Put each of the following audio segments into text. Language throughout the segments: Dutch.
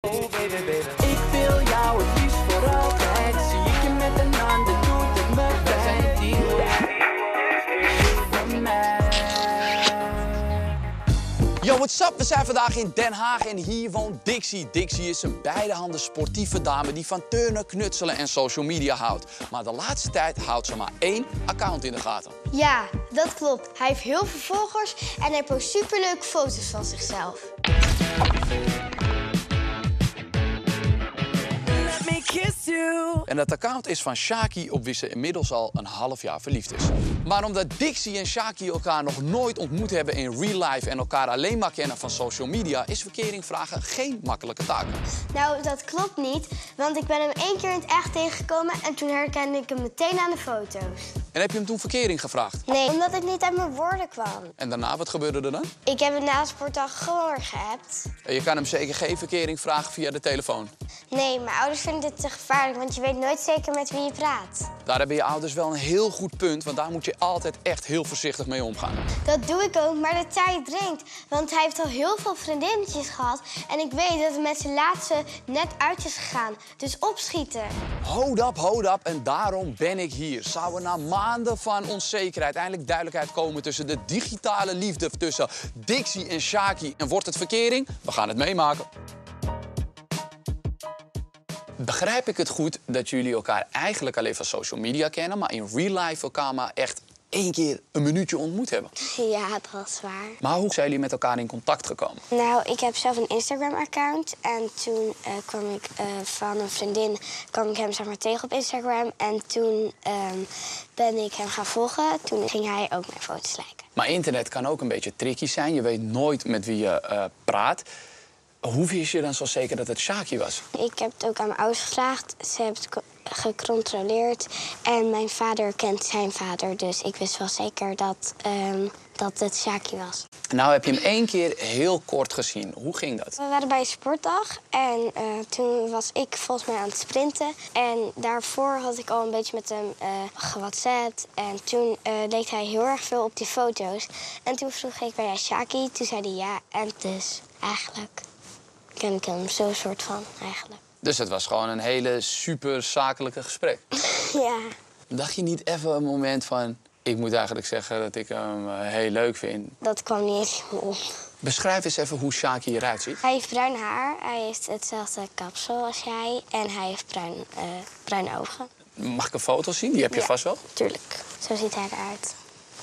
Oh baby, baby. Ik wil jou het liefst voor altijd. Zie ik je met een ander, doet het me pijn. Van mij. Yo, what's up? We zijn vandaag in Den Haag en hier woont Dixie. Dixie is een beidehanden sportieve dame die van turnen, knutselen en social media houdt. Maar de laatste tijd houdt ze maar 1 account in de gaten. Ja, dat klopt. Hij heeft heel veel volgers en hij post superleuke foto's van zichzelf. En dat account is van Shaki, op wie ze inmiddels al een half jaar verliefd is. Maar omdat Dixie en Shaki elkaar nog nooit ontmoet hebben in real life en elkaar alleen maar kennen van social media, is verkering vragen geen makkelijke taak. Nou, dat klopt niet, want ik ben hem 1 keer in het echt tegengekomen en toen herkende ik hem meteen aan de foto's. En heb je hem toen verkering gevraagd? Nee, omdat ik niet uit mijn woorden kwam. En daarna, wat gebeurde er dan? Ik heb hem na de sportdag gewoon geappt. En je kan hem zeker geen verkering vragen via de telefoon. Nee, mijn ouders vinden dit te gevaarlijk, want je weet nooit zeker met wie je praat. Daar hebben je ouders wel een heel goed punt, want daar moet je altijd echt heel voorzichtig mee omgaan. Dat doe ik ook, maar de tijd dringt. Want hij heeft al heel veel vriendinnetjes gehad. En ik weet dat het met zijn laatste net uit is gegaan. Dus opschieten. Hold up. En daarom ben ik hier. Zou er na maanden van onzekerheid eindelijk duidelijkheid komen tussen de digitale liefde tussen Dixie en Shaki? En wordt het verkering? We gaan het meemaken. Begrijp ik het goed dat jullie elkaar eigenlijk alleen van social media kennen, maar in real life elkaar maar echt 1 keer een minuutje ontmoet hebben? Ja, dat is waar. Maar hoe zijn jullie met elkaar in contact gekomen? Nou, ik heb zelf een Instagram-account. En toen kwam ik van een vriendin hem zeg maar, tegen op Instagram. En toen ben ik hem gaan volgen. Toen ging hij ook mijn foto's liken. Maar internet kan ook een beetje tricky zijn. Je weet nooit met wie je praat. Hoe wist je dan zo zeker dat het Shaki was? Ik heb het ook aan mijn ouders gevraagd. Ze hebben het gecontroleerd. En mijn vader kent zijn vader. Dus ik wist wel zeker dat het Shaki was. Nou heb je hem 1 keer heel kort gezien. Hoe ging dat? We waren bij een sportdag en toen was ik volgens mij aan het sprinten. En daarvoor had ik al een beetje met hem gewhatsappt. En toen leek hij heel erg veel op die foto's. En toen vroeg ik, ben jij Shaki? Toen zei hij ja. En dus eigenlijk ken ik hem zo soort van eigenlijk. Dus het was gewoon een hele super zakelijke gesprek. Ja. Dacht je niet even een moment van, ik moet eigenlijk zeggen dat ik hem heel leuk vind? Dat kwam niet eens op. Beschrijf eens even hoe Shaki eruit ziet. Hij heeft bruin haar, hij heeft hetzelfde kapsel als jij en hij heeft bruine ogen. Mag ik een foto zien? Die heb je Ja, vast wel. Tuurlijk. Zo ziet hij eruit.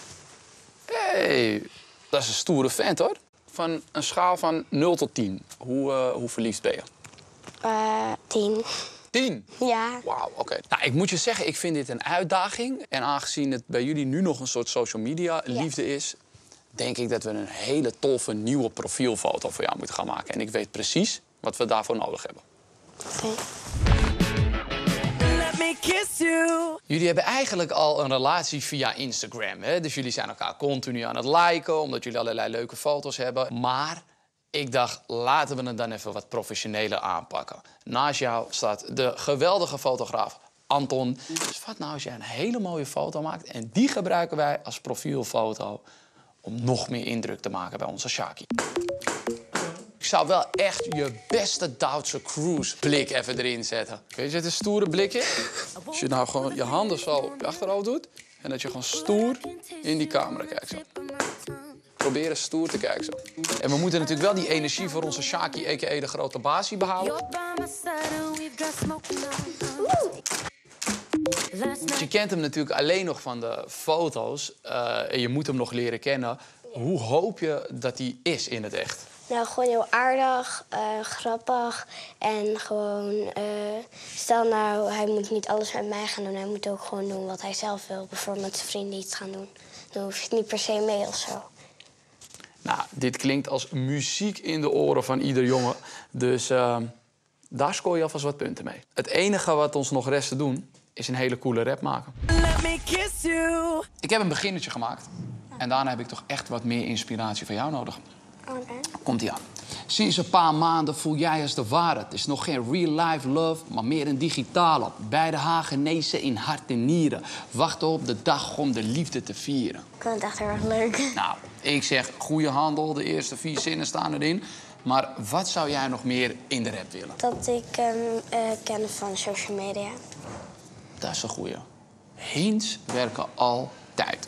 Hey, dat is een stoere vent hoor. Van een schaal van 0 tot 10. Hoe verliefd ben je? 10. 10? Ja. Wauw, oké. Nou, ik moet je zeggen, ik vind dit een uitdaging. En aangezien het bij jullie nu nog een soort social media liefde is, denk ik dat we een hele toffe nieuwe profielfoto voor jou moeten gaan maken. En ik weet precies wat we daarvoor nodig hebben. Oké. Jullie hebben eigenlijk al een relatie via Instagram, hè? Dus jullie zijn elkaar continu aan het liken, omdat jullie allerlei leuke foto's hebben. Maar ik dacht, laten we het dan even wat professioneler aanpakken. Naast jou staat de geweldige fotograaf Anton. Dus wat nou als jij een hele mooie foto maakt en die gebruiken wij als profielfoto om nog meer indruk te maken bij onze Shaki. Ik zou wel echt je beste Duitse cruise blik even erin zetten. Weet je, het is een stoere blikje. Als je nou gewoon je handen zo op je achterhoofd doet en dat je gewoon stoer in die camera kijkt. Zo. Proberen stoer te kijken zo. En we moeten natuurlijk wel die energie voor onze Shaki, a.k.a. de grote basie, behouden. Je kent hem natuurlijk alleen nog van de foto's. En je moet hem nog leren kennen. Hoe hoop je dat hij is in het echt? Nou, gewoon heel aardig, grappig en gewoon... stel nou, hij moet niet alles met mij gaan doen. Hij moet ook gewoon doen wat hij zelf wil. Bijvoorbeeld met zijn vrienden iets gaan doen. Dan hoef je niet per se mee of zo. Nou, dit klinkt als muziek in de oren van ieder jongen. Dus daar scoor je alvast wat punten mee. Het enige wat ons nog rest te doen, is een hele coole rap maken. Ik heb een beginnetje gemaakt. En daarna heb ik toch echt wat meer inspiratie van jou nodig. Okay. Komt-ie aan. Sinds een paar maanden voel jij als de ware. Het is nog geen real-life love, maar meer een digitale. Beide Hagenezen in hart en nieren. Wachten op de dag om de liefde te vieren. Ik vind het echt heel erg leuk. Nou, ik zeg goede handel. De eerste 4 zinnen staan erin. Maar wat zou jij nog meer in de rap willen? Dat ik hem ken van social media. Dat is een goeie. Hints werken altijd.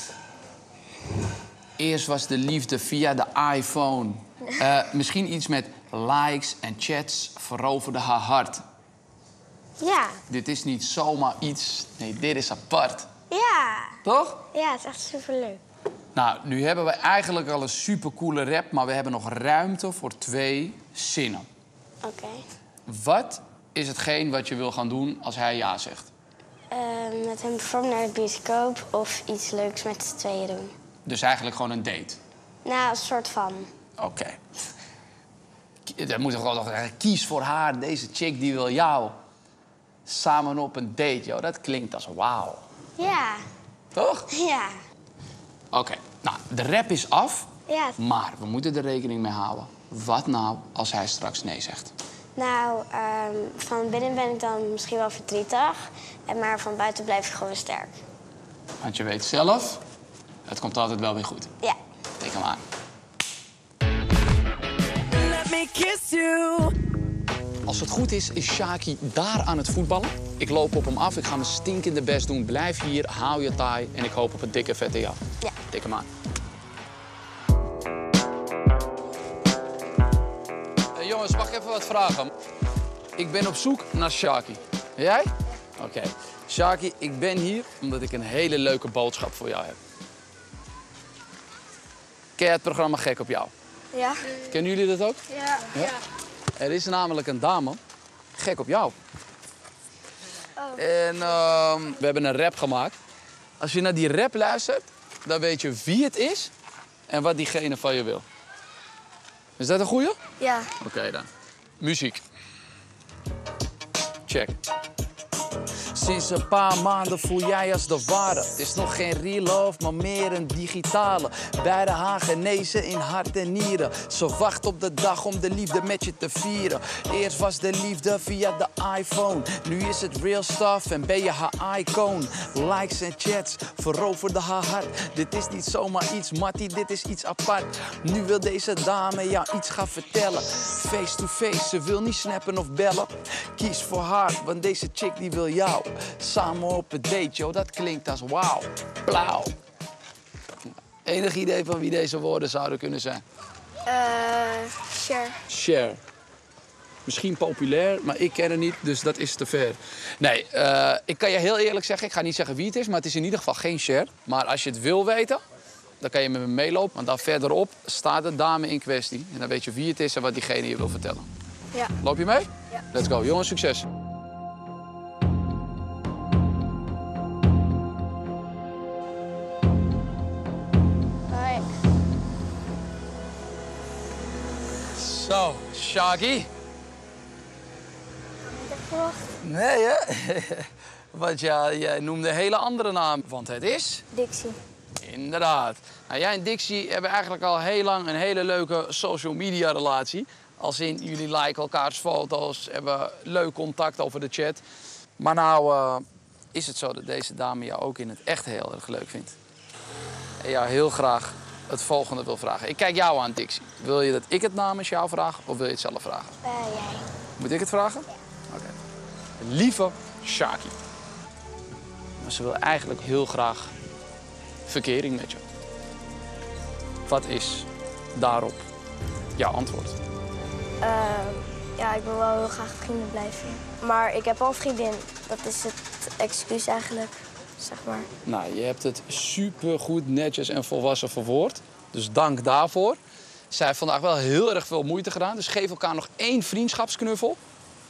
Eerst was de liefde via de iPhone. Misschien iets met likes en chats veroverde haar hart. Ja. Dit is niet zomaar iets. Nee, dit is apart. Ja. Toch? Ja, het is echt superleuk. Nou, nu hebben we eigenlijk al een supercoole rap, maar we hebben nog ruimte voor 2 zinnen. Oké. Wat is hetgeen wat je wil gaan doen als hij ja zegt? Met hem bijvoorbeeld naar de bioscoop of iets leuks met z'n tweeën doen. Dus eigenlijk gewoon een date. Nou, een soort van. Oké. Dan moet je gewoon nog zeggen, kies voor haar, deze chick die wil jou. Samen op een date, joh. Dat klinkt als wauw. Ja. Toch? Ja. Oké, nou, de rap is af, Ja. maar we moeten er rekening mee houden. Wat nou als hij straks nee zegt? Nou, van binnen ben ik dan misschien wel verdrietig. Maar van buiten blijf ik gewoon sterk. Want je weet zelf, het komt altijd wel weer goed. Ja. Tik hem aan. Let me kiss you. Als het goed is, is Shaki daar aan het voetballen. Ik loop op hem af, ik ga mijn stinkende best doen. Blijf hier, hou je taai en ik hoop op een dikke vette ja. Ja. Tik hem aan. Jongens, mag ik even wat vragen? Ik ben op zoek naar Shaki. Jij? Oké. Shaki, ik ben hier omdat ik een hele leuke boodschap voor jou heb. Ken je het programma Gek op jou? Ja. Kennen jullie dat ook? Ja. Er is namelijk een dame, gek op jou. En we hebben een rap gemaakt. Als je naar die rap luistert, dan weet je wie het is en wat diegene van je wil. Is dat een goeie? Ja. Oké dan. Muziek. Check. Sinds een paar maanden voel jij als de ware. Het is nog geen real love, maar meer een digitale. Beide haar genezen in hart en nieren. Ze wacht op de dag om de liefde met je te vieren. Eerst was de liefde via de iPhone. Nu is het real stuff en ben je haar icoon. Likes en chats veroverde haar hart. Dit is niet zomaar iets, Mattie, dit is iets apart. Nu wil deze dame jou iets gaan vertellen. Face to face, ze wil niet snappen of bellen. Kies voor haar, want deze chick die wil jou. Samen op een date, joh, dat klinkt als wauw. Blauw. Enig idee van wie deze woorden zouden kunnen zijn? Sure. Cher. Misschien populair, maar ik ken het niet, dus dat is te ver. Nee, ik kan je heel eerlijk zeggen, ik ga niet zeggen wie het is, maar het is in ieder geval geen Cher. Maar als je het wil weten, dan kan je met me meelopen. Want daar verderop staat de dame in kwestie. En dan weet je wie het is en wat diegene je wil vertellen. Ja. Loop je mee? Ja. Let's go. Jongens, succes. Hoi. Zo, Shaki. Verwacht. Nee, hè? Want ja, jij noemde een hele andere naam. Want het is... Dixie. Inderdaad. Nou, jij en Dixie hebben eigenlijk al heel lang een hele leuke social media relatie. Als in, jullie liken elkaars foto's, hebben leuk contact over de chat. Maar nou is het zo dat deze dame jou ook in het echt heel erg leuk vindt. En jou heel graag het volgende wil vragen. Ik kijk jou aan, Dixie. Wil je dat ik het namens jou vraag of wil je het zelf vragen? Jij. Moet ik het vragen? Oké. Lieve Shaki. Maar ze wil eigenlijk heel graag verkering met je. Wat is daarop jouw antwoord? Ja, ik wil wel heel graag vrienden blijven. Maar ik heb al een vriendin. Dat is het excuus eigenlijk, zeg maar. Nou, je hebt het supergoed, netjes en volwassen verwoord. Dus dank daarvoor. Zij heeft vandaag wel heel erg veel moeite gedaan. Dus geef elkaar nog 1 vriendschapsknuffel.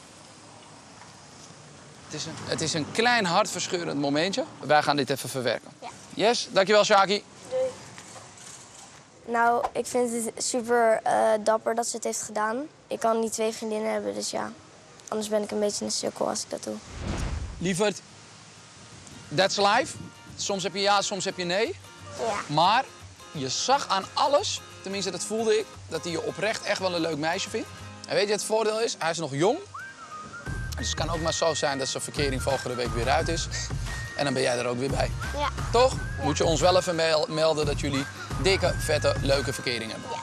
Het is een klein hartverscheurend momentje. Wij gaan dit even verwerken. Ja. Yes, dankjewel Shaki. Doei. Nou, ik vind het super dapper dat ze het heeft gedaan. Ik kan niet 2 vriendinnen hebben, dus ja. Anders ben ik een beetje een sukkel als ik dat doe. Lieverd, that's life. Soms heb je ja, soms heb je nee. Ja. Maar je zag aan alles, tenminste dat voelde ik, dat hij je oprecht echt wel een leuk meisje vindt. En weet je, het voordeel is, hij is nog jong. Dus het kan ook maar zo zijn dat zijn verkering volgende week weer uit is. En dan ben jij er ook weer bij. Ja. Toch? Moet je ons wel even melden dat jullie dikke, vette, leuke verkering hebben.